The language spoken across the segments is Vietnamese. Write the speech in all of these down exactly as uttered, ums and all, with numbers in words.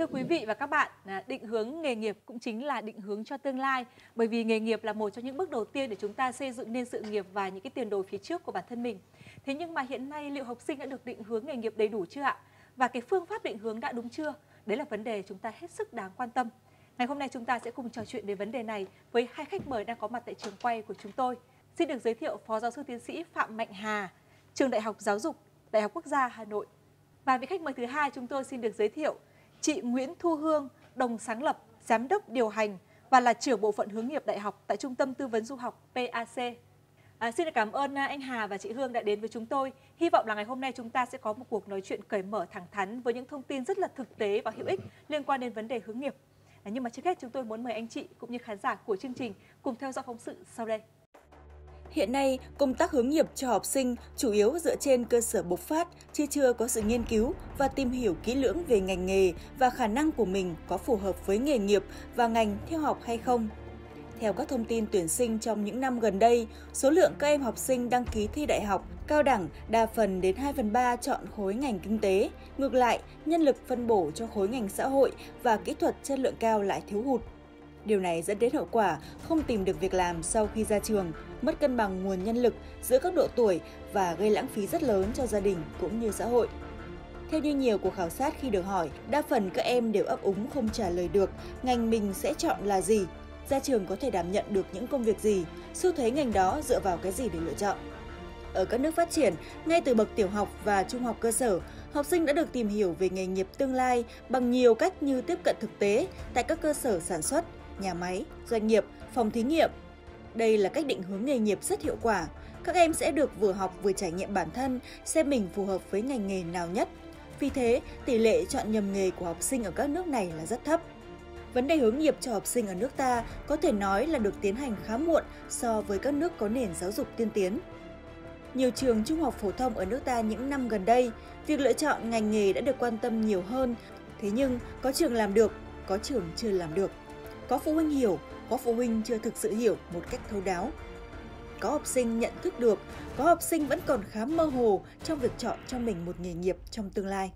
Thưa quý vị và các bạn, định hướng nghề nghiệp cũng chính là định hướng cho tương lai, bởi vì nghề nghiệp là một trong những bước đầu tiên để chúng ta xây dựng nên sự nghiệp và những cái tiền đồ phía trước của bản thân mình. Thế nhưng mà hiện nay liệu học sinh đã được định hướng nghề nghiệp đầy đủ chưa ạ? Và cái phương pháp định hướng đã đúng chưa? Đấy là vấn đề chúng ta hết sức đáng quan tâm. Ngày hôm nay chúng ta sẽ cùng trò chuyện về vấn đề này với hai khách mời đang có mặt tại trường quay của chúng tôi. Xin được giới thiệu Phó Giáo sư Tiến sĩ Phạm Mạnh Hà, Trường Đại học Giáo dục, Đại học Quốc gia Hà Nội. Và vị khách mời thứ hai chúng tôi xin được giới thiệu chị Nguyễn Thu Hương, đồng sáng lập, giám đốc điều hành và là trưởng bộ phận hướng nghiệp đại học tại Trung tâm Tư vấn Du học pê a xê. À, xin được cảm ơn anh Hà và chị Hương đã đến với chúng tôi. Hy vọng là ngày hôm nay chúng ta sẽ có một cuộc nói chuyện cởi mở thẳng thắn với những thông tin rất là thực tế và hữu ích liên quan đến vấn đề hướng nghiệp. À, nhưng mà trước hết chúng tôi muốn mời anh chị cũng như khán giả của chương trình cùng theo dõi phóng sự sau đây. Hiện nay, công tác hướng nghiệp cho học sinh chủ yếu dựa trên cơ sở bộc phát, chứ chưa có sự nghiên cứu và tìm hiểu kỹ lưỡng về ngành nghề và khả năng của mình có phù hợp với nghề nghiệp và ngành theo học hay không. Theo các thông tin tuyển sinh trong những năm gần đây, số lượng các em học sinh đăng ký thi đại học, cao đẳng đa phần đến hai phần ba chọn khối ngành kinh tế. Ngược lại, nhân lực phân bổ cho khối ngành xã hội và kỹ thuật chất lượng cao lại thiếu hụt. Điều này dẫn đến hậu quả không tìm được việc làm sau khi ra trường, mất cân bằng nguồn nhân lực giữa các độ tuổi và gây lãng phí rất lớn cho gia đình cũng như xã hội. Theo như nhiều cuộc khảo sát khi được hỏi, đa phần các em đều ấp úng không trả lời được ngành mình sẽ chọn là gì, ra trường có thể đảm nhận được những công việc gì, xu thế ngành đó dựa vào cái gì để lựa chọn. Ở các nước phát triển, ngay từ bậc tiểu học và trung học cơ sở, học sinh đã được tìm hiểu về nghề nghiệp tương lai bằng nhiều cách như tiếp cận thực tế tại các cơ sở sản xuất, nhà máy, doanh nghiệp, phòng thí nghiệm. Đây là cách định hướng nghề nghiệp rất hiệu quả. Các em sẽ được vừa học vừa trải nghiệm bản thân, xem mình phù hợp với ngành nghề nào nhất. Vì thế, tỷ lệ chọn nhầm nghề của học sinh ở các nước này là rất thấp. Vấn đề hướng nghiệp cho học sinh ở nước ta có thể nói là được tiến hành khá muộn so với các nước có nền giáo dục tiên tiến. Nhiều trường trung học phổ thông ở nước ta những năm gần đây, việc lựa chọn ngành nghề đã được quan tâm nhiều hơn. Thế nhưng, có trường làm được, có trường chưa làm được. Có phụ huynh hiểu, có phụ huynh chưa thực sự hiểu một cách thấu đáo. Có học sinh nhận thức được, có học sinh vẫn còn khá mơ hồ trong việc chọn cho mình một nghề nghiệp trong tương lai.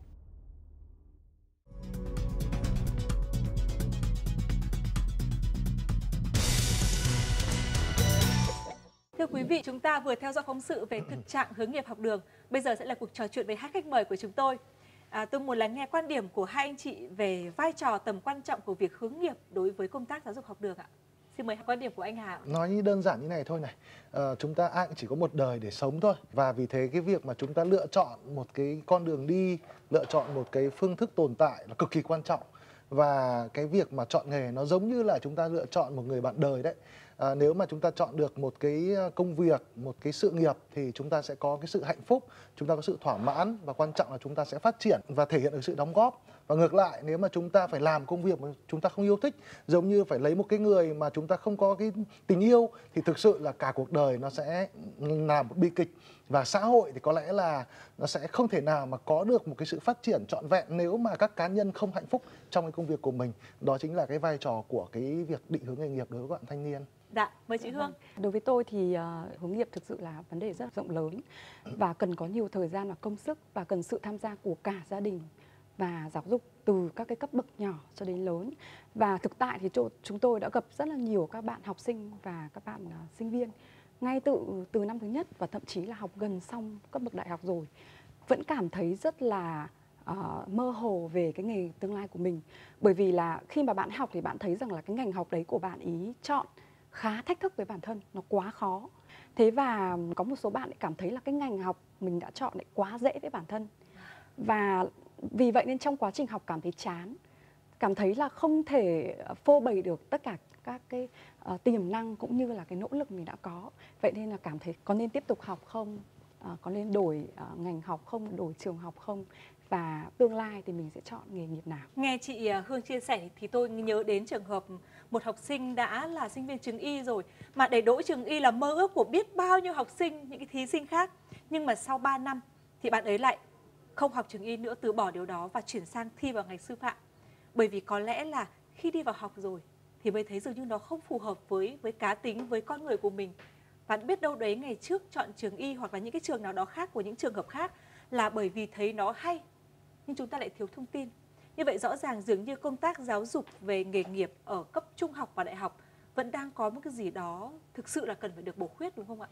Thưa quý vị, chúng ta vừa theo dõi phóng sự về thực trạng hướng nghiệp học đường. Bây giờ sẽ là cuộc trò chuyện với hai khách mời của chúng tôi. À, tôi muốn lắng nghe quan điểm của hai anh chị về vai trò tầm quan trọng của việc hướng nghiệp đối với công tác giáo dục học đường ạ. Xin mời quan điểm của anh Hà. Nói như đơn giản như này thôi này, à, chúng ta ai cũng chỉ có một đời để sống thôi. Và vì thế cái việc mà chúng ta lựa chọn một cái con đường đi, lựa chọn một cái phương thức tồn tại là cực kỳ quan trọng. Và cái việc mà chọn nghề nó giống như là chúng ta lựa chọn một người bạn đời đấy. À, nếu mà chúng ta chọn được một cái công việc, một cái sự nghiệp thì chúng ta sẽ có cái sự hạnh phúc, chúng ta có sự thỏa mãn và quan trọng là chúng ta sẽ phát triển và thể hiện được sự đóng góp. Và ngược lại, nếu mà chúng ta phải làm công việc mà chúng ta không yêu thích, giống như phải lấy một cái người mà chúng ta không có cái tình yêu thì thực sự là cả cuộc đời nó sẽ là một bi kịch. Và xã hội thì có lẽ là nó sẽ không thể nào mà có được một cái sự phát triển trọn vẹn nếu mà các cá nhân không hạnh phúc trong cái công việc của mình. Đó chính là cái vai trò của cái việc định hướng nghề nghiệp đối với các bạn thanh niên. Dạ, mời chị Hương. Đối với tôi thì uh, hướng nghiệp thực sự là vấn đề rất rộng lớn và cần có nhiều thời gian và công sức và cần sự tham gia của cả gia đình và giáo dục từ các cái cấp bậc nhỏ cho đến lớn. Và thực tại thì chúng tôi đã gặp rất là nhiều các bạn học sinh và các bạn uh, sinh viên ngay từ từ năm thứ nhất và thậm chí là học gần xong cấp bậc đại học rồi vẫn cảm thấy rất là uh, mơ hồ về cái nghề tương lai của mình. Bởi vì là khi mà bạn học thì bạn thấy rằng là cái ngành học đấy của bạn ý chọn khá thách thức với bản thân, nó quá khó. Thế và có một số bạn lại cảm thấy là cái ngành học mình đã chọn lại quá dễ với bản thân. Và vì vậy nên trong quá trình học cảm thấy chán, cảm thấy là không thể phô bày được tất cả các cái uh, tiềm năng cũng như là cái nỗ lực mình đã có. Vậy nên là cảm thấy có nên tiếp tục học không, uh, có nên đổi uh, ngành học không, đổi trường học không, và tương lai thì mình sẽ chọn nghề nghiệp nào. Nghe chị Hương chia sẻ thì tôi nhớ đến trường hợp một học sinh đã là sinh viên trường y rồi, mà để đỗ trường y là mơ ước của biết bao nhiêu học sinh, những cái thí sinh khác. Nhưng mà sau ba năm thì bạn ấy lại không học trường y nữa, từ bỏ điều đó và chuyển sang thi vào ngành sư phạm. Bởi vì có lẽ là khi đi vào học rồi thì mới thấy dường như nó không phù hợp với với cá tính, với con người của mình. Và biết đâu đấy ngày trước chọn trường y hoặc là những cái trường nào đó khác của những trường hợp khác là bởi vì thấy nó hay, nhưng chúng ta lại thiếu thông tin. Như vậy rõ ràng dường như công tác giáo dục về nghề nghiệp ở cấp trung học và đại học vẫn đang có một cái gì đó thực sự là cần phải được bổ khuyết, đúng không ạ?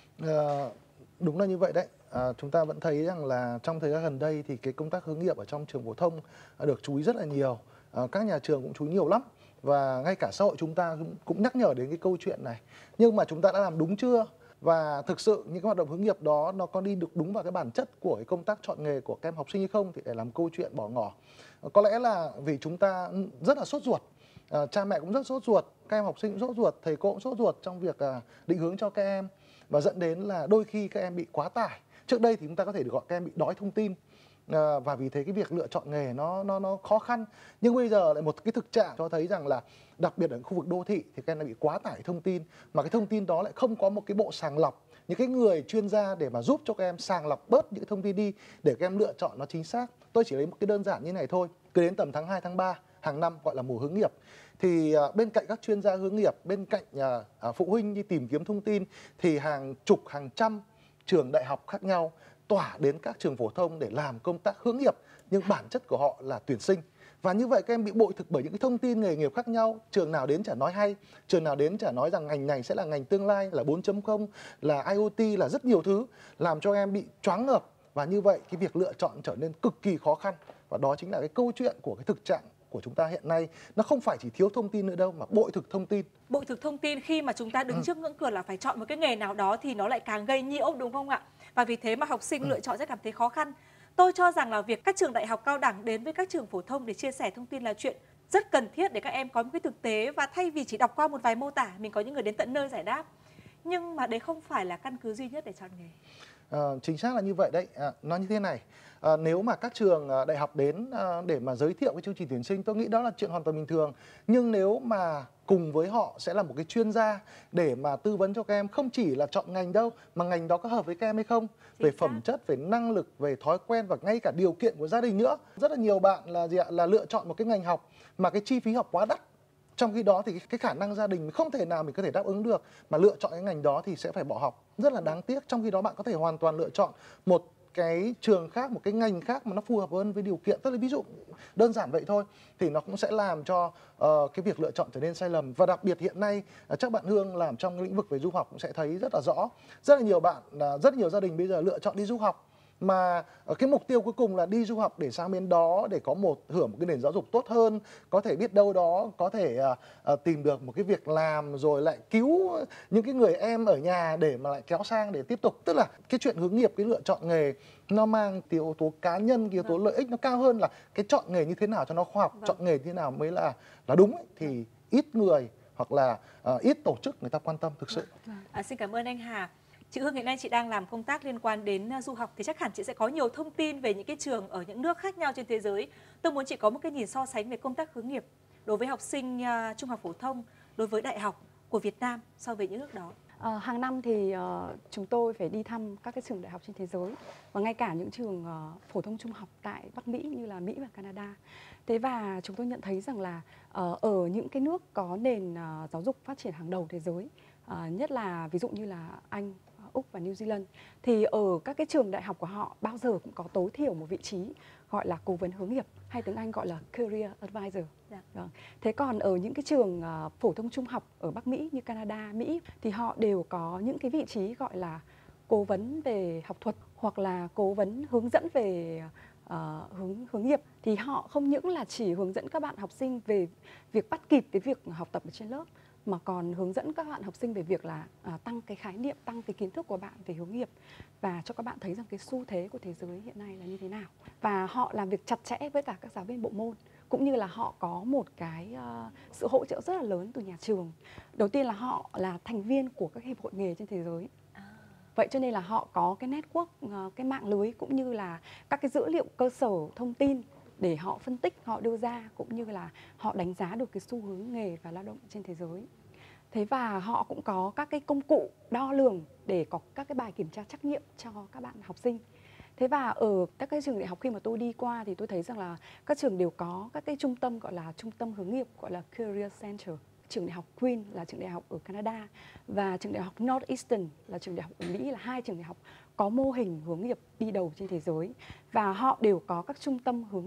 Ờ, đúng là như vậy đấy. À, chúng ta vẫn thấy rằng là trong thời gian gần đây thì cái công tác hướng nghiệp ở trong trường phổ thông được chú ý rất là nhiều. À, các nhà trường cũng chú ý nhiều lắm. Và ngay cả xã hội chúng ta cũng, cũng nhắc nhở đến cái câu chuyện này. Nhưng mà chúng ta đã làm đúng chưa? Và thực sự những cái hoạt động hướng nghiệp đó nó có đi được đúng vào cái bản chất của cái công tác chọn nghề của các em học sinh hay không thì để làm câu chuyện bỏ ngỏ. Có lẽ là vì chúng ta rất là sốt ruột. À, cha mẹ cũng rất sốt ruột, các em học sinh cũng sốt ruột, thầy cô cũng sốt ruột trong việc à, định hướng cho các em. Và dẫn đến là đôi khi các em bị quá tải. Trước đây thì chúng ta có thể được gọi các em bị đói thông tin. À, và vì thế cái việc lựa chọn nghề nó nó nó khó khăn. Nhưng bây giờ lại một cái thực trạng cho thấy rằng là đặc biệt ở khu vực đô thị thì các em lại bị quá tải thông tin, mà cái thông tin đó lại không có một cái bộ sàng lọc, những cái người chuyên gia để mà giúp cho các em sàng lọc bớt những cái thông tin đi để các em lựa chọn nó chính xác. Tôi chỉ lấy một cái đơn giản như này thôi. Cứ đến tầm tháng hai, tháng ba hàng năm gọi là mùa hướng nghiệp thì à, bên cạnh các chuyên gia hướng nghiệp, bên cạnh à, à, phụ huynh đi tìm kiếm thông tin thì hàng chục, hàng trăm trường đại học khác nhau tỏa đến các trường phổ thông để làm công tác hướng nghiệp, nhưng bản chất của họ là tuyển sinh. Và như vậy các em bị bội thực bởi những cái thông tin nghề nghiệp khác nhau. Trường nào đến chả nói hay, trường nào đến chả nói rằng ngành này sẽ là ngành tương lai, là bốn chấm không, là I O T, là rất nhiều thứ, làm cho em bị choáng ngợp. Và như vậy cái việc lựa chọn trở nên cực kỳ khó khăn. Và đó chính là cái câu chuyện của cái thực trạng của chúng ta hiện nay. Nó không phải chỉ thiếu thông tin nữa đâu, mà bội thực thông tin. Bội thực thông tin khi mà chúng ta đứng ừ. trước ngưỡng cửa là phải chọn một cái nghề nào đó thì nó lại càng gây nhiễu, đúng không ạ? Và vì thế mà học sinh ừ. lựa chọn sẽ cảm thấy khó khăn. Tôi cho rằng là việc các trường đại học cao đẳng đến với các trường phổ thông để chia sẻ thông tin là chuyện rất cần thiết để các em có một cái thực tế, và thay vì chỉ đọc qua một vài mô tả, mình có những người đến tận nơi giải đáp. Nhưng mà đấy không phải là căn cứ duy nhất để chọn nghề. À, chính xác là như vậy đấy. À, nó như thế này, à, nếu mà các trường đại học đến à, để mà giới thiệu cái chương trình tuyển sinh, tôi nghĩ đó là chuyện hoàn toàn bình thường. Nhưng nếu mà cùng với họ sẽ là một cái chuyên gia để mà tư vấn cho các em, không chỉ là chọn ngành đâu, mà ngành đó có hợp với các em hay không, về phẩm chất, về năng lực, về thói quen và ngay cả điều kiện của gia đình nữa. Rất là nhiều bạn là gì ạ? Là lựa chọn một cái ngành học mà cái chi phí học quá đắt. Trong khi đó thì cái khả năng gia đình không thể nào mình có thể đáp ứng được, mà lựa chọn cái ngành đó thì sẽ phải bỏ học. Rất là đáng tiếc. Trong khi đó bạn có thể hoàn toàn lựa chọn một cái trường khác, một cái ngành khác mà nó phù hợp hơn với điều kiện. Tức là ví dụ đơn giản vậy thôi, thì nó cũng sẽ làm cho uh, cái việc lựa chọn trở nên sai lầm. Và đặc biệt hiện nay uh, chắc bạn Hương làm trong lĩnh vực về du học cũng sẽ thấy rất là rõ. Rất là nhiều bạn, uh, rất nhiều gia đình bây giờ lựa chọn đi du học, mà cái mục tiêu cuối cùng là đi du học để sang bên đó để có một hưởng một cái nền giáo dục tốt hơn, có thể biết đâu đó có thể uh, uh, tìm được một cái việc làm, rồi lại cứu những cái người em ở nhà để mà lại kéo sang để tiếp tục. Tức là cái chuyện hướng nghiệp, cái lựa chọn nghề nó mang cái yếu tố cá nhân, cái yếu tố lợi ích nó cao hơn là cái chọn nghề như thế nào cho nó khoa học, vâng. chọn nghề như thế nào mới là là đúng ấy, thì ít người hoặc là uh, ít tổ chức người ta quan tâm thực sự. À, xin cảm ơn anh Hà. Chị Hương hiện nay chị đang làm công tác liên quan đến du học thì chắc hẳn chị sẽ có nhiều thông tin về những cái trường ở những nước khác nhau trên thế giới. Tôi muốn chị có một cái nhìn so sánh về công tác hướng nghiệp đối với học sinh uh, trung học phổ thông, đối với đại học của Việt Nam so với những nước đó. À, hàng năm thì uh, chúng tôi phải đi thăm các cái trường đại học trên thế giới, và ngay cả những trường uh, phổ thông trung học tại Bắc Mỹ như là Mỹ và Canada. Thế và chúng tôi nhận thấy rằng là uh, ở những cái nước có nền uh, giáo dục phát triển hàng đầu thế giới, uh, nhất là ví dụ như là Anh, Úc và New Zealand, thì ở các cái trường đại học của họ bao giờ cũng có tối thiểu một vị trí gọi là cố vấn hướng nghiệp, hay tiếng Anh gọi là career advisor. Dạ. Vâng. Thế còn ở những cái trường uh, phổ thông trung học ở Bắc Mỹ như Canada, Mỹ thì họ đều có những cái vị trí gọi là cố vấn về học thuật hoặc là cố vấn hướng dẫn về uh, hướng hướng nghiệp. Thì họ không những là chỉ hướng dẫn các bạn học sinh về việc bắt kịp cái việc học tập ở trên lớp, mà còn hướng dẫn các bạn học sinh về việc là à, tăng cái khái niệm, tăng cái kiến thức của bạn về hướng nghiệp, và cho các bạn thấy rằng cái xu thế của thế giới hiện nay là như thế nào. Và họ làm việc chặt chẽ với cả các giáo viên bộ môn, cũng như là họ có một cái uh, sự hỗ trợ rất là lớn từ nhà trường. Đầu tiên là họ là thành viên của các hiệp hội nghề trên thế giới. Vậy cho nên là họ có cái network, uh, cái mạng lưới, cũng như là các cái dữ liệu cơ sở thông tin để họ phân tích, họ đưa ra, cũng như là họ đánh giá được cái xu hướng nghề và lao động trên thế giới. Thế và họ cũng có các cái công cụ đo lường để có các cái bài kiểm tra trắc nghiệm cho các bạn học sinh. Thế và ở các cái trường đại học khi mà tôi đi qua thì tôi thấy rằng là các trường đều có các cái trung tâm gọi là trung tâm hướng nghiệp, gọi là Career Center. Trường đại học Queen là trường đại học ở Canada và trường đại học Northeastern là trường đại học ở Mỹ, là hai trường đại học có mô hình hướng nghiệp đi đầu trên thế giới. Và họ đều có các trung tâm hướng nghiệp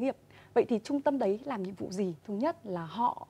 Vậy thì trung tâm đấy làm nhiệm vụ gì? Thứ nhất là họ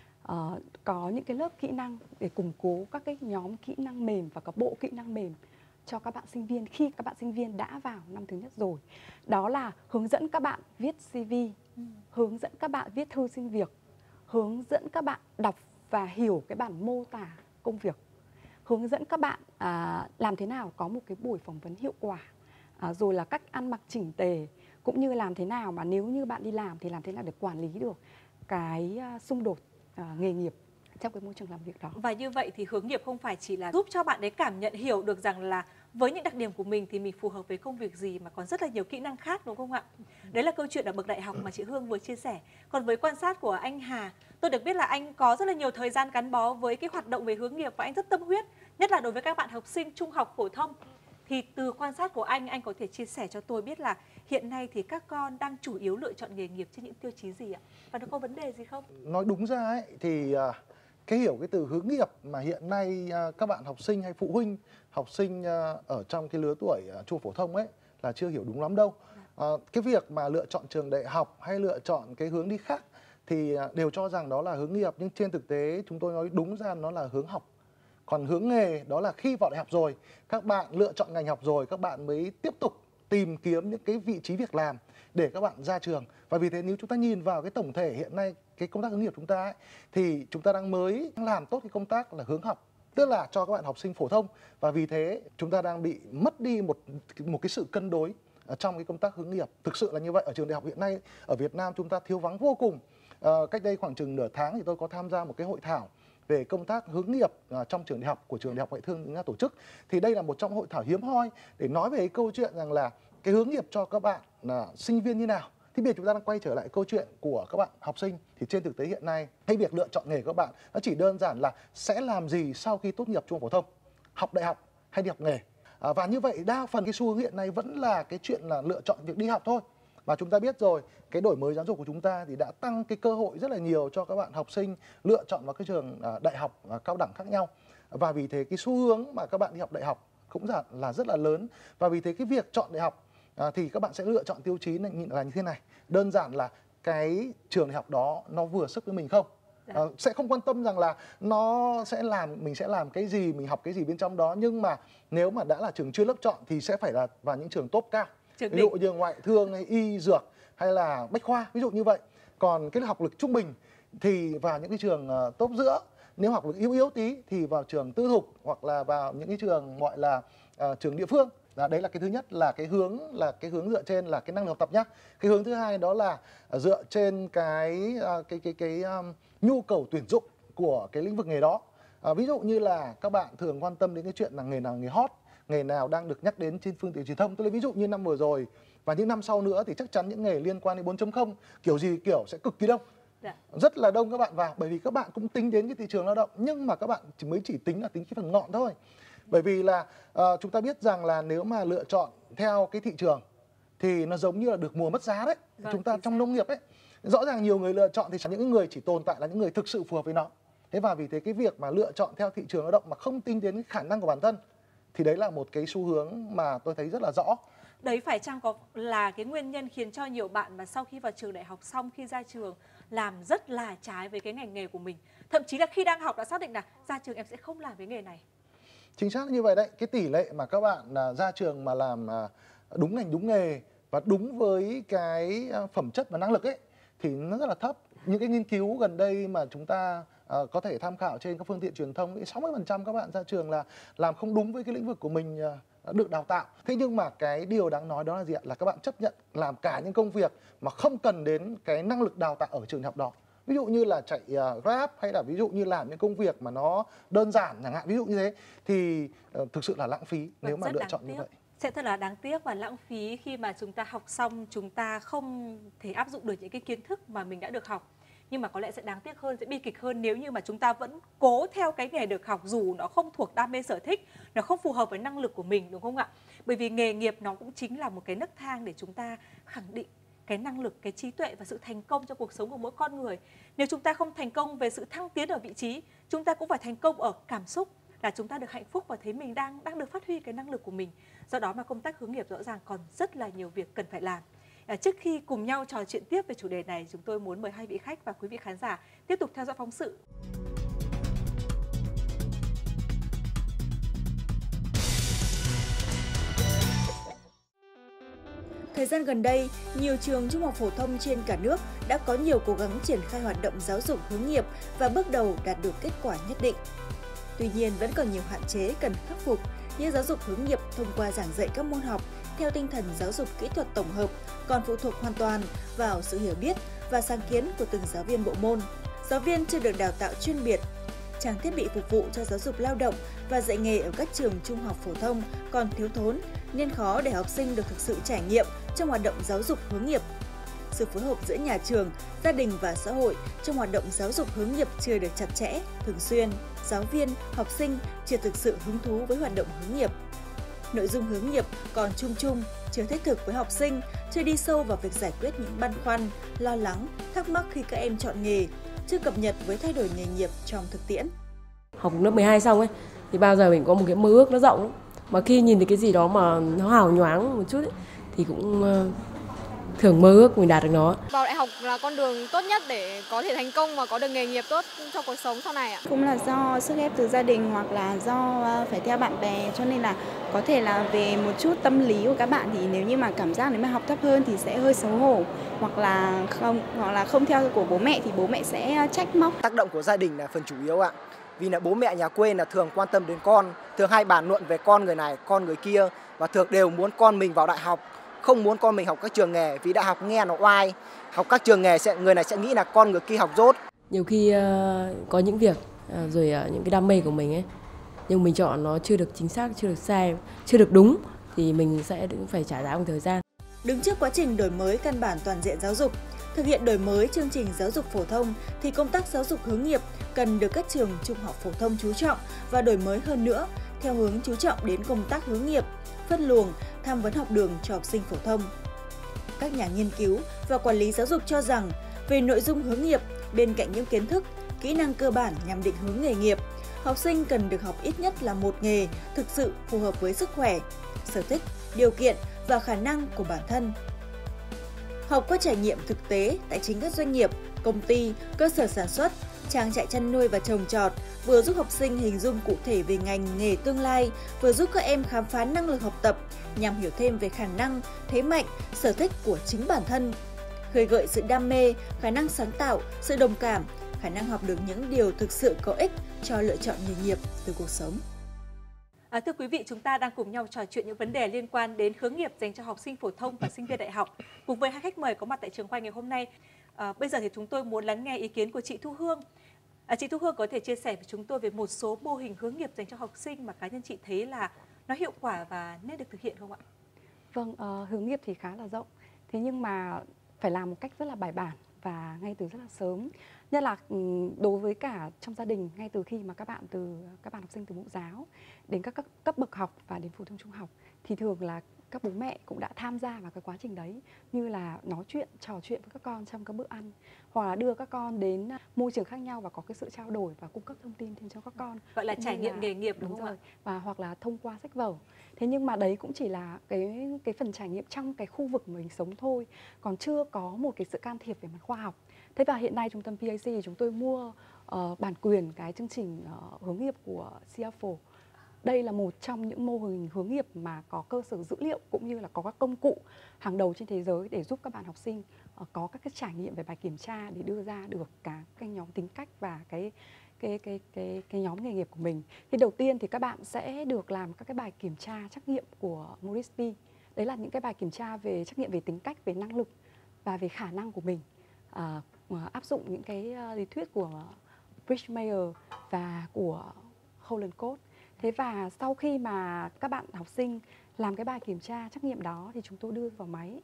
uh, có những cái lớp kỹ năng để củng cố các cái nhóm kỹ năng mềm và các bộ kỹ năng mềm cho các bạn sinh viên khi các bạn sinh viên đã vào năm thứ nhất rồi. Đó là hướng dẫn các bạn viết xê vê, ừ. hướng dẫn các bạn viết thư xin việc, hướng dẫn các bạn đọc và hiểu cái bản mô tả công việc, hướng dẫn các bạn à, làm thế nào có một cái buổi phỏng vấn hiệu quả, à, rồi là cách ăn mặc chỉnh tề, cũng như làm thế nào mà nếu như bạn đi làm thì làm thế nào để quản lý được cái à, xung đột à, nghề nghiệp trong cái môi trường làm việc đó. Và như vậy thì hướng nghiệp không phải chỉ là giúp cho bạn ấy cảm nhận hiểu được rằng là với những đặc điểm của mình thì mình phù hợp với công việc gì, mà còn rất là nhiều kỹ năng khác, đúng không ạ? Đấy là câu chuyện ở bậc đại học mà chị Hương vừa chia sẻ. Còn với quan sát của anh Hà, tôi được biết là anh có rất là nhiều thời gian gắn bó với cái hoạt động về hướng nghiệp và anh rất tâm huyết, nhất là đối với các bạn học sinh trung học phổ thông. Thì từ quan sát của anh, anh có thể chia sẻ cho tôi biết là hiện nay thì các con đang chủ yếu lựa chọn nghề nghiệp trên những tiêu chí gì ạ? Và nó có vấn đề gì không? Nói đúng ra ấy, thì cái hiểu cái từ hướng nghiệp mà hiện nay các bạn học sinh hay phụ huynh học sinh ở trong cái lứa tuổi trung học phổ thông ấy là chưa hiểu đúng lắm đâu. À, cái việc mà lựa chọn trường đại học hay lựa chọn cái hướng đi khác thì đều cho rằng đó là hướng nghiệp, nhưng trên thực tế chúng tôi nói đúng ra nó là hướng học. Còn hướng nghề đó là khi vào đại học rồi, các bạn lựa chọn ngành học rồi, các bạn mới tiếp tục tìm kiếm những cái vị trí việc làm để các bạn ra trường. Và vì thế nếu chúng ta nhìn vào cái tổng thể hiện nay cái công tác hướng nghiệp chúng ta ấy, thì chúng ta đang mới làm tốt cái công tác là hướng học, tức là cho các bạn học sinh phổ thông. Và vì thế chúng ta đang bị mất đi một một cái sự cân đối ở trong cái công tác hướng nghiệp. Thực sự là như vậy. Ở trường đại học hiện nay ở Việt Nam chúng ta thiếu vắng vô cùng. À, cách đây khoảng chừng nửa tháng thì tôi có tham gia một cái hội thảo về công tác hướng nghiệp uh, trong trường đại học của trường đại học ngoại thương nga tổ chức. Thì đây là một trong hội thảo hiếm hoi để nói về cái câu chuyện rằng là cái hướng nghiệp cho các bạn là uh, sinh viên như nào. Thì bây giờ chúng ta đang quay trở lại câu chuyện của các bạn học sinh. Thì trên thực tế hiện nay hay việc lựa chọn nghề của các bạn nó chỉ đơn giản là sẽ làm gì sau khi tốt nghiệp trung học phổ thông, học đại học hay đi học nghề. À, và như vậy đa phần cái xu hướng hiện nay vẫn là cái chuyện là lựa chọn việc đi học thôi. Và chúng ta biết rồi, cái đổi mới giáo dục của chúng ta thì đã tăng cái cơ hội rất là nhiều cho các bạn học sinh lựa chọn vào cái trường đại học cao đẳng khác nhau. Và vì thế cái xu hướng mà các bạn đi học đại học cũng là rất là lớn. Và vì thế cái việc chọn đại học à, thì các bạn sẽ lựa chọn tiêu chí là như thế này. Đơn giản là cái trường đại học đó nó vừa sức với mình không? À, sẽ không quan tâm rằng là nó sẽ làm mình sẽ làm cái gì, mình học cái gì bên trong đó. Nhưng mà nếu mà đã là trường chuyên lớp chọn thì sẽ phải là vào những trường top cao. Ví dụ như ngoại thương hay y dược hay là bách khoa, ví dụ như vậy. Còn cái học lực trung bình thì vào những cái trường uh, top giữa. Nếu học lực yếu yếu tí thì vào trường tư thục hoặc là vào những cái trường gọi là uh, trường địa phương. Đó, đấy là cái thứ nhất, là cái hướng là cái hướng dựa trên là cái năng lực học tập nhá. Cái hướng thứ hai đó là uh, dựa trên cái uh, cái cái cái um, nhu cầu tuyển dụng của cái lĩnh vực nghề đó. Uh, ví dụ như là các bạn thường quan tâm đến cái chuyện là nghề nào nghề hot, nghề nào đang được nhắc đến trên phương tiện truyền thông. Tôi lấy ví dụ như năm vừa rồi và những năm sau nữa thì chắc chắn những nghề liên quan đến bốn chấm không kiểu gì kiểu sẽ cực kỳ đông. Dạ. Rất là đông các bạn vào, bởi vì các bạn cũng tính đến cái thị trường lao động, nhưng mà các bạn chỉ mới chỉ tính là tính cái phần ngọn thôi. Bởi vì là uh, chúng ta biết rằng là nếu mà lựa chọn theo cái thị trường thì nó giống như là được mùa mất giá đấy. Vâng, chúng ta trong nông nghiệp ấy, rõ ràng nhiều người lựa chọn thì những người chỉ tồn tại là những người thực sự phù hợp với nó. Thế và vì thế cái việc mà lựa chọn theo thị trường lao động mà không tính đến cái khả năng của bản thân thì đấy là một cái xu hướng mà tôi thấy rất là rõ. Đấy phải chăng có là cái nguyên nhân khiến cho nhiều bạn mà sau khi vào trường đại học xong, khi ra trường làm rất là trái với cái ngành nghề của mình. Thậm chí là khi đang học đã xác định là ra trường em sẽ không làm cái nghề này. Chính xác như vậy đấy. Cái tỷ lệ mà các bạn ra trường mà làm đúng ngành đúng nghề và đúng với cái phẩm chất và năng lực ấy thì nó rất là thấp. Những cái nghiên cứu gần đây mà chúng ta uh, có thể tham khảo trên các phương tiện truyền thông, sáu mươi phần trăm các bạn ra trường là làm không đúng với cái lĩnh vực của mình uh, được đào tạo. Thế nhưng mà cái điều đáng nói đó là gì ạ? Là các bạn chấp nhận làm cả những công việc mà không cần đến cái năng lực đào tạo ở trường học đó. Ví dụ như là chạy uh, Grab hay là ví dụ như làm những công việc mà nó đơn giản chẳng hạn, ví dụ như thế thì uh, thực sự là lãng phí nếu mà lựa chọn như vậy. Sẽ thật là đáng tiếc và lãng phí khi mà chúng ta học xong chúng ta không thể áp dụng được những cái kiến thức mà mình đã được học. Nhưng mà có lẽ sẽ đáng tiếc hơn, sẽ bi kịch hơn nếu như mà chúng ta vẫn cố theo cái nghề được học dù nó không thuộc đam mê sở thích, nó không phù hợp với năng lực của mình, đúng không ạ? Bởi vì nghề nghiệp nó cũng chính là một cái nấc thang để chúng ta khẳng định cái năng lực, cái trí tuệ và sự thành công trong cuộc sống của mỗi con người. Nếu chúng ta không thành công về sự thăng tiến ở vị trí, chúng ta cũng phải thành công ở cảm xúc, là chúng ta được hạnh phúc và thấy mình đang đang được phát huy cái năng lực của mình. Do đó mà công tác hướng nghiệp rõ ràng còn rất là nhiều việc cần phải làm. À, trước khi cùng nhau trò chuyện tiếp về chủ đề này, chúng tôi muốn mời hai vị khách và quý vị khán giả tiếp tục theo dõi phóng sự. Thời gian gần đây, nhiều trường trung học phổ thông trên cả nước đã có nhiều cố gắng triển khai hoạt động giáo dục hướng nghiệp và bước đầu đạt được kết quả nhất định. Tuy nhiên, vẫn còn nhiều hạn chế cần khắc phục như giáo dục hướng nghiệp thông qua giảng dạy các môn học theo tinh thần giáo dục kỹ thuật tổng hợp còn phụ thuộc hoàn toàn vào sự hiểu biết và sáng kiến của từng giáo viên bộ môn. Giáo viên chưa được đào tạo chuyên biệt, trang thiết bị phục vụ cho giáo dục lao động và dạy nghề ở các trường trung học phổ thông còn thiếu thốn nên khó để học sinh được thực sự trải nghiệm trong hoạt động giáo dục hướng nghiệp. Sự phối hợp giữa nhà trường, gia đình và xã hội trong hoạt động giáo dục hướng nghiệp chưa được chặt chẽ, thường xuyên. Giáo viên, học sinh chưa thực sự hứng thú với hoạt động hướng nghiệp. Nội dung hướng nghiệp còn chung chung, chưa thiết thực với học sinh, chưa đi sâu vào việc giải quyết những băn khoăn, lo lắng, thắc mắc khi các em chọn nghề, chưa cập nhật với thay đổi nghề nghiệp trong thực tiễn. Học lớp mười hai xong ấy, thì bao giờ mình có một cái mơ ước nó rộng lắm. Mà khi nhìn thấy cái gì đó mà nó hào nhoáng một chút ấy, thì cũng uh, thường mơ ước mình đạt được nó. Vào đại học là con đường tốt nhất để có thể thành công và có được nghề nghiệp tốt cho cuộc sống sau này ạ. Cũng là do sức ép từ gia đình hoặc là do phải theo bạn bè, cho nên là có thể là về một chút tâm lý của các bạn thì nếu như mà cảm giác nếu mà học thấp hơn thì sẽ hơi xấu hổ, hoặc là không hoặc là không theo của bố mẹ thì bố mẹ sẽ trách móc. Tác động của gia đình là phần chủ yếu ạ. Vì là bố mẹ nhà quê là thường quan tâm đến con, thường hay bàn luận về con người này, con người kia và thường đều muốn con mình vào đại học, không muốn con mình học các trường nghề vì đại học nghe nó oai, học các trường nghề sẽ người này sẽ nghĩ là con người kia học dốt. Nhiều khi uh, có những việc uh, rồi uh, những cái đam mê của mình ấy, nhưng mình chọn nó chưa được chính xác, chưa được sai, chưa được đúng thì mình sẽ phải trả giá một thời gian. Đứng trước quá trình đổi mới căn bản toàn diện giáo dục, thực hiện đổi mới chương trình giáo dục phổ thông thì công tác giáo dục hướng nghiệp cần được các trường trung học phổ thông chú trọng và đổi mới hơn nữa theo hướng chú trọng đến công tác hướng nghiệp, phân luồng, tham vấn học đường cho học sinh phổ thông. Các nhà nghiên cứu và quản lý giáo dục cho rằng về nội dung hướng nghiệp, bên cạnh những kiến thức, kỹ năng cơ bản nhằm định hướng nghề nghiệp, học sinh cần được học ít nhất là một nghề thực sự phù hợp với sức khỏe, sở thích, điều kiện và khả năng của bản thân. Học qua trải nghiệm thực tế tại chính các doanh nghiệp, công ty, cơ sở sản xuất, trang trại chăn nuôi và trồng trọt vừa giúp học sinh hình dung cụ thể về ngành nghề tương lai, vừa giúp các em khám phá năng lực học tập nhằm hiểu thêm về khả năng, thế mạnh, sở thích của chính bản thân, khơi gợi sự đam mê, khả năng sáng tạo, sự đồng cảm, khả năng học được những điều thực sự có ích cho lựa chọn nghề nghiệp từ cuộc sống. À, thưa quý vị, chúng ta đang cùng nhau trò chuyện những vấn đề liên quan đến hướng nghiệp dành cho học sinh phổ thông và sinh viên đại học cùng với hai khách mời có mặt tại trường quay ngày hôm nay. À, bây giờ thì chúng tôi muốn lắng nghe ý kiến của chị Thu Hương. À, chị Thu Hương có thể chia sẻ với chúng tôi về một số mô hình hướng nghiệp dành cho học sinh mà cá nhân chị thấy là nó hiệu quả và nên được thực hiện không ạ? Vâng, uh, hướng nghiệp thì khá là rộng. Thế nhưng mà phải làm một cách rất là bài bản và ngay từ rất là sớm. Nhất là đối với cả trong gia đình, ngay từ khi mà các bạn từ các bạn học sinh từ mẫu giáo đến các cấp bậc học và đến phổ thông trung học thì thường là các bố mẹ cũng đã tham gia vào cái quá trình đấy, như là nói chuyện, trò chuyện với các con trong các bữa ăn, hoặc là đưa các con đến môi trường khác nhau và có cái sự trao đổi và cung cấp thông tin thêm cho các con. Gọi là trải nghiệm là, nghề nghiệp đúng, đúng không rồi, ạ? Và hoặc là thông qua sách vở. Thế nhưng mà đấy cũng chỉ là cái cái phần trải nghiệm trong cái khu vực mình sống thôi, còn chưa có một cái sự can thiệp về mặt khoa học. Thế và hiện nay trung tâm pê a xê chúng tôi mua uh, bản quyền cái chương trình uh, hướng nghiệp của Seattle. Đây là một trong những mô hình hướng nghiệp mà có cơ sở dữ liệu cũng như là có các công cụ hàng đầu trên thế giới để giúp các bạn học sinh uh, có các cái trải nghiệm về bài kiểm tra để đưa ra được cả cái nhóm tính cách và cái cái cái cái cái nhóm nghề nghiệp của mình. Thì đầu tiên thì các bạn sẽ được làm các cái bài kiểm tra trắc nghiệm của Morisby. Đấy là những cái bài kiểm tra về trắc nghiệm về tính cách, về năng lực và về khả năng của mình. Uh, áp dụng những cái uh, lý thuyết của Bridgmayer và của Holland Code. Thế và sau khi mà các bạn học sinh làm cái bài kiểm tra trắc nghiệm đó thì chúng tôi đưa vào máy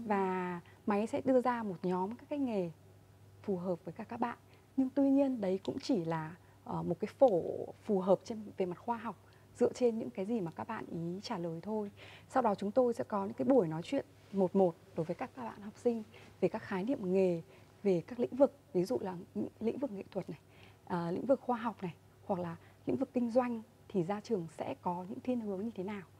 và máy sẽ đưa ra một nhóm các cái nghề phù hợp với cả các bạn. Nhưng tuy nhiên đấy cũng chỉ là uh, một cái phổ phù hợp trên về mặt khoa học dựa trên những cái gì mà các bạn ý trả lời thôi. Sau đó chúng tôi sẽ có những cái buổi nói chuyện một một đối với các các bạn học sinh về các khái niệm nghề, về các lĩnh vực, ví dụ là lĩnh vực nghệ thuật này, à, lĩnh vực khoa học này, hoặc là lĩnh vực kinh doanh thì ra trường sẽ có những thiên hướng như thế nào.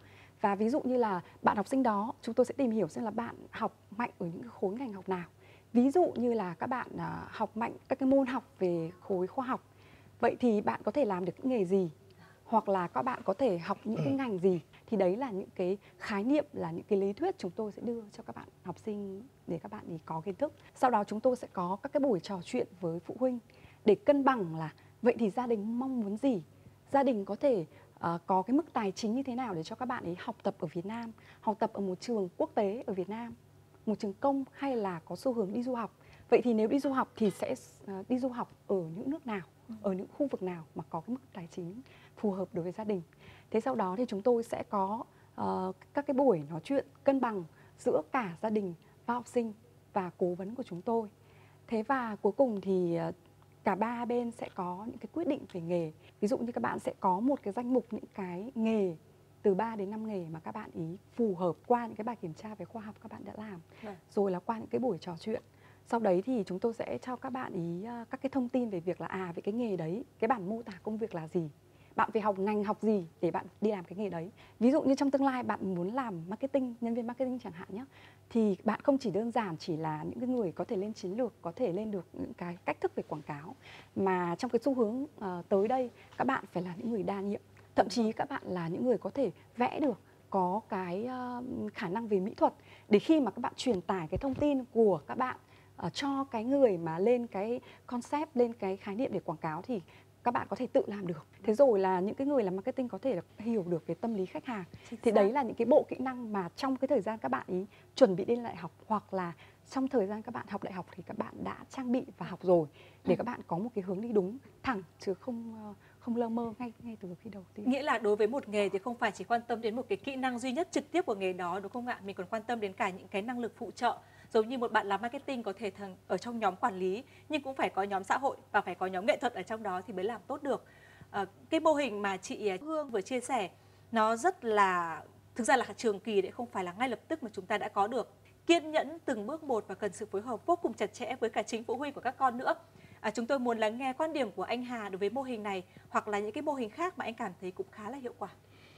Và ví dụ như là bạn học sinh đó, chúng tôi sẽ tìm hiểu xem là bạn học mạnh ở những khối ngành học nào. Ví dụ như là các bạn học mạnh các cái môn học về khối khoa học, vậy thì bạn có thể làm được những nghề gì? Hoặc là các bạn có thể học những cái ngành gì? Thì đấy là những cái khái niệm, là những cái lý thuyết chúng tôi sẽ đưa cho các bạn học sinh để các bạn ấy có kiến thức. Sau đó chúng tôi sẽ có các cái buổi trò chuyện với phụ huynh để cân bằng là vậy thì gia đình mong muốn gì? Gia đình có thể uh, có cái mức tài chính như thế nào để cho các bạn ấy học tập ở Việt Nam, học tập ở một trường quốc tế ở Việt Nam, một trường công, hay là có xu hướng đi du học. Vậy thì nếu đi du học thì sẽ uh, đi du học ở những nước nào, ở những khu vực nào mà có cái mức tài chính phù hợp đối với gia đình. Thế sau đó thì chúng tôi sẽ có uh, các cái buổi nói chuyện cân bằng giữa cả gia đình và học sinh và cố vấn của chúng tôi. Thế và cuối cùng thì uh, cả ba bên sẽ có những cái quyết định về nghề. Ví dụ như các bạn sẽ có một cái danh mục những cái nghề từ ba đến năm nghề mà các bạn ý phù hợp qua những cái bài kiểm tra về khoa học các bạn đã làm. Đấy. Rồi là qua những cái buổi trò chuyện. Sau đấy thì chúng tôi sẽ cho các bạn ý uh, các cái thông tin về việc là à về cái nghề đấy, cái bản mô tả công việc là gì, bạn phải học ngành học gì để bạn đi làm cái nghề đấy. Ví dụ như trong tương lai bạn muốn làm marketing, nhân viên marketing chẳng hạn nhé, thì bạn không chỉ đơn giản chỉ là những cái người có thể lên chiến lược, có thể lên được những cái cách thức về quảng cáo, mà trong cái xu hướng uh, tới đây các bạn phải là những người đa nhiệm. Thậm chí các bạn là những người có thể vẽ được, có cái uh, khả năng về mỹ thuật, để khi mà các bạn truyền tải cái thông tin của các bạn uh, cho cái người mà lên cái concept, lên cái khái niệm để quảng cáo thì các bạn có thể tự làm được. Thế rồi là những cái người làm marketing có thể hiểu được về tâm lý khách hàng. Thì đấy là những cái bộ kỹ năng mà trong cái thời gian các bạn ý chuẩn bị đi lên đại học, hoặc là trong thời gian các bạn học đại học thì các bạn đã trang bị và học rồi, để các bạn có một cái hướng đi đúng thẳng, chứ không không lơ mơ ngay ngay từ khi đầu tiên. Nghĩa là đối với một nghề thì không phải chỉ quan tâm đến một cái kỹ năng duy nhất trực tiếp của nghề đó, đúng không ạ? Mình còn quan tâm đến cả những cái năng lực phụ trợ. Giống như một bạn làm marketing có thể thằng ở trong nhóm quản lý, nhưng cũng phải có nhóm xã hội và phải có nhóm nghệ thuật ở trong đó thì mới làm tốt được. À, cái mô hình mà chị Hương vừa chia sẻ nó rất là, thực ra là trường kỳ đấy, không phải là ngay lập tức mà chúng ta đã có được. Kiên nhẫn từng bước một và cần sự phối hợp vô cùng chặt chẽ với cả chính phụ huynh của các con nữa. À, chúng tôi muốn lắng nghe quan điểm của anh Hà đối với mô hình này, hoặc là những cái mô hình khác mà anh cảm thấy cũng khá là hiệu quả.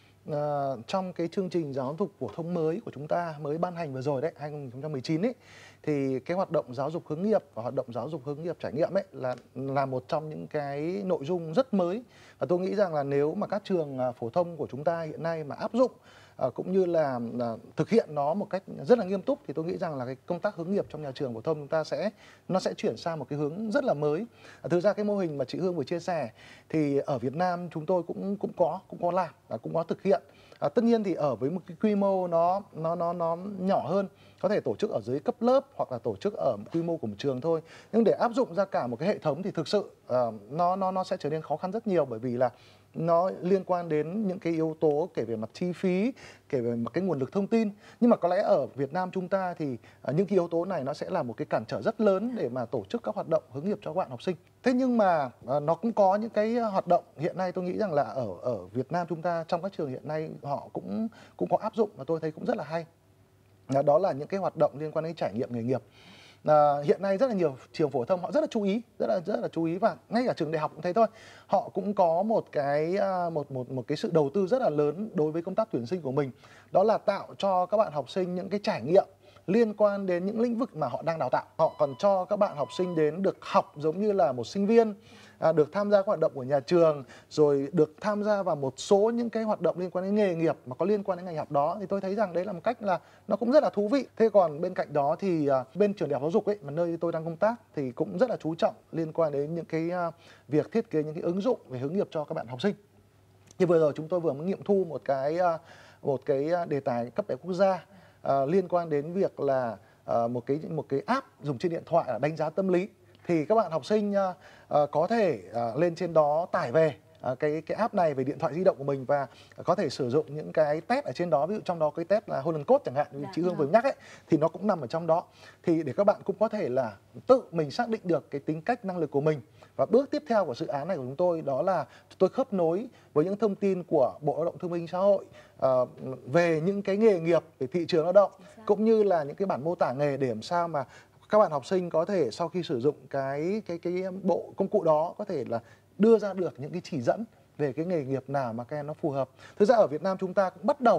À, trong cái chương trình giáo dục phổ thông mới của chúng ta mới ban hành vừa rồi đấy, hai nghìn không trăm mười chín ấy, thì cái hoạt động giáo dục hướng nghiệp và hoạt động giáo dục hướng nghiệp trải nghiệm ấy là là một trong những cái nội dung rất mới. Và tôi nghĩ rằng là nếu mà các trường phổ thông của chúng ta hiện nay mà áp dụng À, cũng như là à, thực hiện nó một cách rất là nghiêm túc, thì tôi nghĩ rằng là cái công tác hướng nghiệp trong nhà trường phổ thông chúng ta sẽ nó sẽ chuyển sang một cái hướng rất là mới. À, thực ra cái mô hình mà chị Hương vừa chia sẻ thì ở Việt Nam chúng tôi cũng cũng có cũng có làm và cũng có thực hiện. À, tất nhiên thì ở với một cái quy mô nó nó nó nó nhỏ hơn, có thể tổ chức ở dưới cấp lớp hoặc là tổ chức ở quy mô của một trường thôi. Nhưng để áp dụng ra cả một cái hệ thống thì thực sự uh, nó nó nó sẽ trở nên khó khăn rất nhiều, bởi vì là nó liên quan đến những cái yếu tố kể về mặt chi phí, kể về mặt cái nguồn lực thông tin. Nhưng mà có lẽ ở Việt Nam chúng ta thì uh, những cái yếu tố này nó sẽ là một cái cản trở rất lớn để mà tổ chức các hoạt động hướng nghiệp cho các bạn học sinh. Thế nhưng mà uh, nó cũng có những cái hoạt động hiện nay tôi nghĩ rằng là ở ở Việt Nam chúng ta trong các trường hiện nay họ cũng cũng có áp dụng và tôi thấy cũng rất là hay. Uh, đó là những cái hoạt động liên quan đến trải nghiệm nghề nghiệp. À, hiện nay rất là nhiều trường phổ thông họ rất là chú ý, rất là rất là chú ý, và ngay cả trường đại học cũng thế thôi. Họ cũng có một cái một một một cái sự đầu tư rất là lớn đối với công tác tuyển sinh của mình. Đó là tạo cho các bạn học sinh những cái trải nghiệm liên quan đến những lĩnh vực mà họ đang đào tạo. Họ còn cho các bạn học sinh đến được học giống như là một sinh viên, à, được tham gia các hoạt động của nhà trường, rồi được tham gia vào một số những cái hoạt động liên quan đến nghề nghiệp mà có liên quan đến ngành học đó. Thì tôi thấy rằng đấy là một cách là nó cũng rất là thú vị. Thế còn bên cạnh đó thì à, bên trường đại học giáo dục ấy, mà nơi tôi đang công tác, thì cũng rất là chú trọng liên quan đến những cái à, việc thiết kế những cái ứng dụng về hướng nghiệp cho các bạn học sinh. Như vừa rồi chúng tôi vừa mới nghiệm thu một cái à, một cái đề tài cấp đại quốc gia à, liên quan đến việc là à, một cái một cái app dùng trên điện thoại là đánh giá tâm lý. Thì các bạn học sinh uh, uh, có thể uh, lên trên đó tải về uh, cái cái app này về điện thoại di động của mình, và có thể sử dụng những cái test ở trên đó. Ví dụ trong đó cái test là Holland Code chẳng hạn, như chị Hương vừa nhắc ấy, thì nó cũng nằm ở trong đó. Thì để các bạn cũng có thể là tự mình xác định được cái tính cách, năng lực của mình. Và bước tiếp theo của dự án này của chúng tôi đó là chúng tôi khớp nối với những thông tin của Bộ Lao động Thương binh Xã hội uh, về những cái nghề nghiệp, về thị trường lao động, cũng như là những cái bản mô tả nghề, để làm sao mà các bạn học sinh có thể sau khi sử dụng cái cái cái bộ công cụ đó có thể là đưa ra được những cái chỉ dẫn về cái nghề nghiệp nào mà các em nó phù hợp. Thực ra ở Việt Nam chúng ta cũng bắt đầu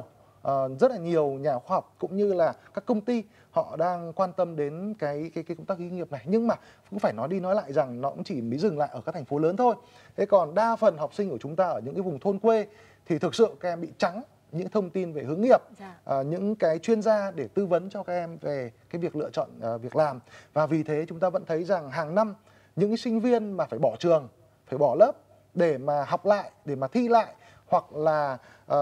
uh, rất là nhiều nhà khoa học cũng như là các công ty họ đang quan tâm đến cái cái cái công tác hướng nghiệp này. Nhưng mà cũng phải nói đi nói lại rằng nó cũng chỉ mới dừng lại ở các thành phố lớn thôi. Thế còn đa phần học sinh của chúng ta ở những cái vùng thôn quê thì thực sự các em bị trắng những thông tin về hướng nghiệp, Dạ. à, những cái chuyên gia để tư vấn cho các em về cái việc lựa chọn à, việc làm. Và vì thế chúng ta vẫn thấy rằng hàng năm những cái sinh viên mà phải bỏ trường, phải bỏ lớp để mà học lại, để mà thi lại hoặc là à,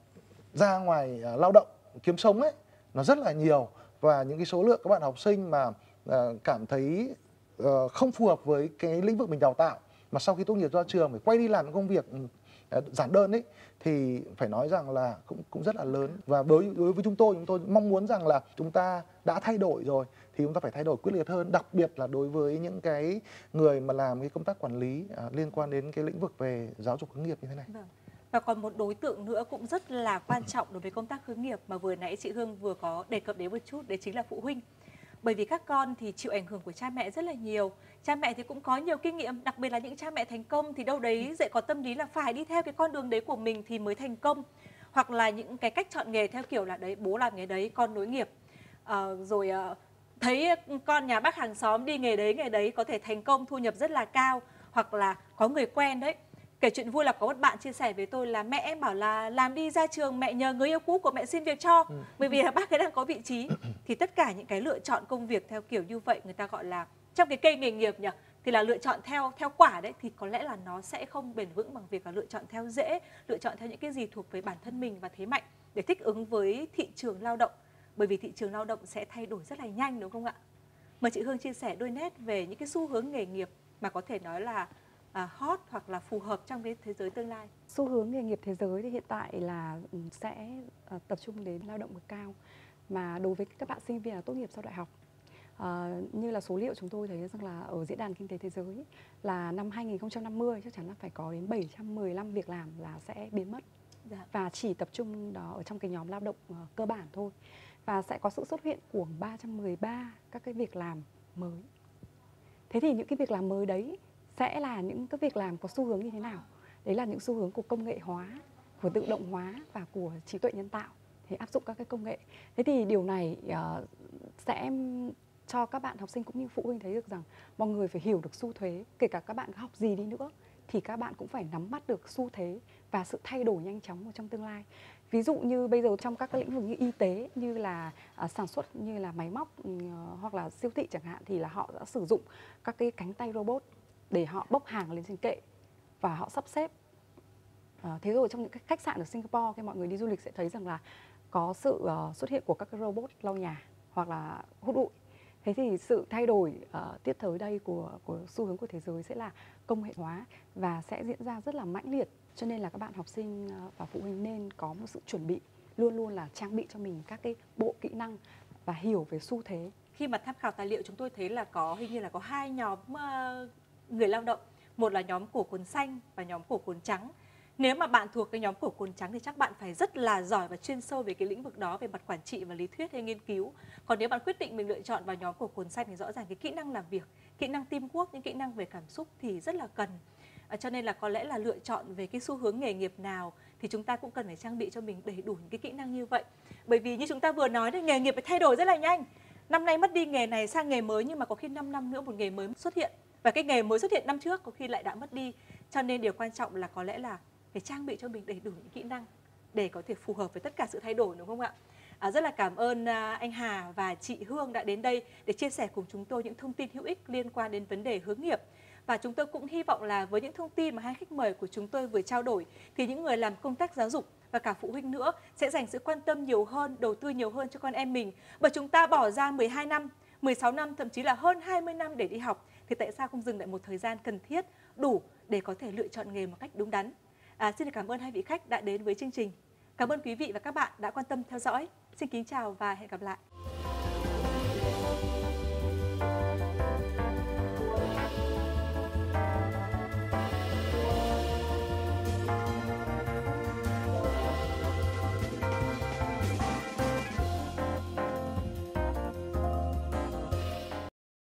ra ngoài à, lao động kiếm sống ấy, nó rất là nhiều. Và những cái số lượng các bạn học sinh mà à, cảm thấy à, không phù hợp với cái lĩnh vực mình đào tạo, mà sau khi tốt nghiệp ra trường phải quay đi làm những công việc à, giản đơn ấy, thì phải nói rằng là cũng cũng rất là lớn. Và đối đối với chúng tôi, chúng tôi mong muốn rằng là chúng ta đã thay đổi rồi thì chúng ta phải thay đổi quyết liệt hơn, đặc biệt là đối với những cái người mà làm cái công tác quản lý à, liên quan đến cái lĩnh vực về giáo dục hướng nghiệp như thế này. Vâng. Và còn một đối tượng nữa cũng rất là quan trọng đối với công tác hướng nghiệp mà vừa nãy chị Hương vừa có đề cập đến một chút, đấy chính là phụ huynh. Bởi vì các con thì chịu ảnh hưởng của cha mẹ rất là nhiều. Cha mẹ thì cũng có nhiều kinh nghiệm, đặc biệt là những cha mẹ thành công thì đâu đấy dạy có tâm lý là phải đi theo cái con đường đấy của mình thì mới thành công. Hoặc là những cái cách chọn nghề theo kiểu là đấy, bố làm nghề đấy, con nối nghiệp. À, rồi à, thấy con nhà bác hàng xóm đi nghề đấy, nghề đấy có thể thành công, thu nhập rất là cao. Hoặc là có người quen đấy. Kể chuyện vui là có một bạn chia sẻ với tôi là mẹ em bảo là làm đi ra trường mẹ nhờ người yêu cũ của mẹ xin việc cho, ừ. bởi vì là bác ấy đang có vị trí. Thì tất cả những cái lựa chọn công việc theo kiểu như vậy, người ta gọi là trong cái cây nghề nghiệp nhỉ, thì là lựa chọn theo theo quả đấy, thì có lẽ là nó sẽ không bền vững bằng việc là lựa chọn theo dễ, lựa chọn theo những cái gì thuộc về bản thân mình và thế mạnh để thích ứng với thị trường lao động, bởi vì thị trường lao động sẽ thay đổi rất là nhanh, đúng không ạ? Mời chị Hương chia sẻ đôi nét về những cái xu hướng nghề nghiệp mà có thể nói là À, hot hoặc là phù hợp trong cái thế giới tương lai. Xu hướng nghề nghiệp thế giới thì hiện tại là sẽ uh, tập trung đến lao động bậc cao, mà đối với các bạn sinh viên là tốt nghiệp sau đại học, uh, như là số liệu chúng tôi thấy rằng là ở Diễn đàn Kinh tế Thế giới là năm hai nghìn không trăm năm mươi chắc chắn là phải có đến bảy trăm mười lăm việc làm là sẽ biến mất. Dạ. Và chỉ tập trung đó ở trong cái nhóm lao động uh, cơ bản thôi, và sẽ có sự xuất hiện của ba trăm mười ba các cái việc làm mới. Thế thì những cái việc làm mới đấy sẽ là những cái việc làm có xu hướng như thế nào? Đấy là những xu hướng của công nghệ hóa, của tự động hóa và của trí tuệ nhân tạo, thì áp dụng các cái công nghệ. Thế thì điều này uh, sẽ cho các bạn học sinh cũng như phụ huynh thấy được rằng mọi người phải hiểu được xu thế, kể cả các bạn học gì đi nữa thì các bạn cũng phải nắm bắt được xu thế và sự thay đổi nhanh chóng ở trong tương lai. Ví dụ như bây giờ trong các cái lĩnh vực như y tế, như là uh, sản xuất, như là máy móc uh, hoặc là siêu thị chẳng hạn, thì là họ đã sử dụng các cái cánh tay robot để họ bốc hàng lên trên kệ và họ sắp xếp. À, thế rồi trong những cái khách sạn ở Singapore, khi mọi người đi du lịch sẽ thấy rằng là có sự uh, xuất hiện của các cái robot lau nhà hoặc là hút bụi. Thế thì sự thay đổi uh, tiếp tới đây của, của xu hướng của thế giới sẽ là công nghệ hóa và sẽ diễn ra rất là mãnh liệt. Cho nên là các bạn học sinh uh, và phụ huynh nên có một sự chuẩn bị, luôn luôn là trang bị cho mình các cái bộ kỹ năng và hiểu về xu thế. Khi mà tham khảo tài liệu chúng tôi thấy là có hình như là có hai nhóm uh, người lao động, một là nhóm cổ cồn xanh và nhóm cổ cồn trắng. Nếu mà bạn thuộc cái nhóm cổ cồn trắng thì chắc bạn phải rất là giỏi và chuyên sâu về cái lĩnh vực đó, về mặt quản trị và lý thuyết hay nghiên cứu. Còn nếu bạn quyết định mình lựa chọn vào nhóm cổ cồn xanh thì rõ ràng cái kỹ năng làm việc, kỹ năng teamwork, những kỹ năng về cảm xúc thì rất là cần. À, cho nên là có lẽ là lựa chọn về cái xu hướng nghề nghiệp nào thì chúng ta cũng cần phải trang bị cho mình đầy đủ những cái kỹ năng như vậy. Bởi vì như chúng ta vừa nói thì nghề nghiệp phải thay đổi rất là nhanh. Năm nay mất đi nghề này sang nghề mới, nhưng mà có khi năm năm nữa một nghề mới xuất hiện. Và cái nghề mới xuất hiện năm trước có khi lại đã mất đi. Cho nên điều quan trọng là có lẽ là phải trang bị cho mình đầy đủ những kỹ năng để có thể phù hợp với tất cả sự thay đổi, đúng không ạ? À, rất là cảm ơn anh Hà và chị Hương đã đến đây để chia sẻ cùng chúng tôi những thông tin hữu ích liên quan đến vấn đề hướng nghiệp. Và chúng tôi cũng hy vọng là với những thông tin mà hai khách mời của chúng tôi vừa trao đổi thì những người làm công tác giáo dục và cả phụ huynh nữa sẽ dành sự quan tâm nhiều hơn, đầu tư nhiều hơn cho con em mình. Bởi chúng ta bỏ ra mười hai năm, mười sáu năm, thậm chí là hơn hai mươi năm để đi học, thì tại sao không dừng lại một thời gian cần thiết đủ để có thể lựa chọn nghề một cách đúng đắn. À, xin cảm ơn hai vị khách đã đến với chương trình. Cảm ơn quý vị và các bạn đã quan tâm theo dõi. Xin kính chào và hẹn gặp lại.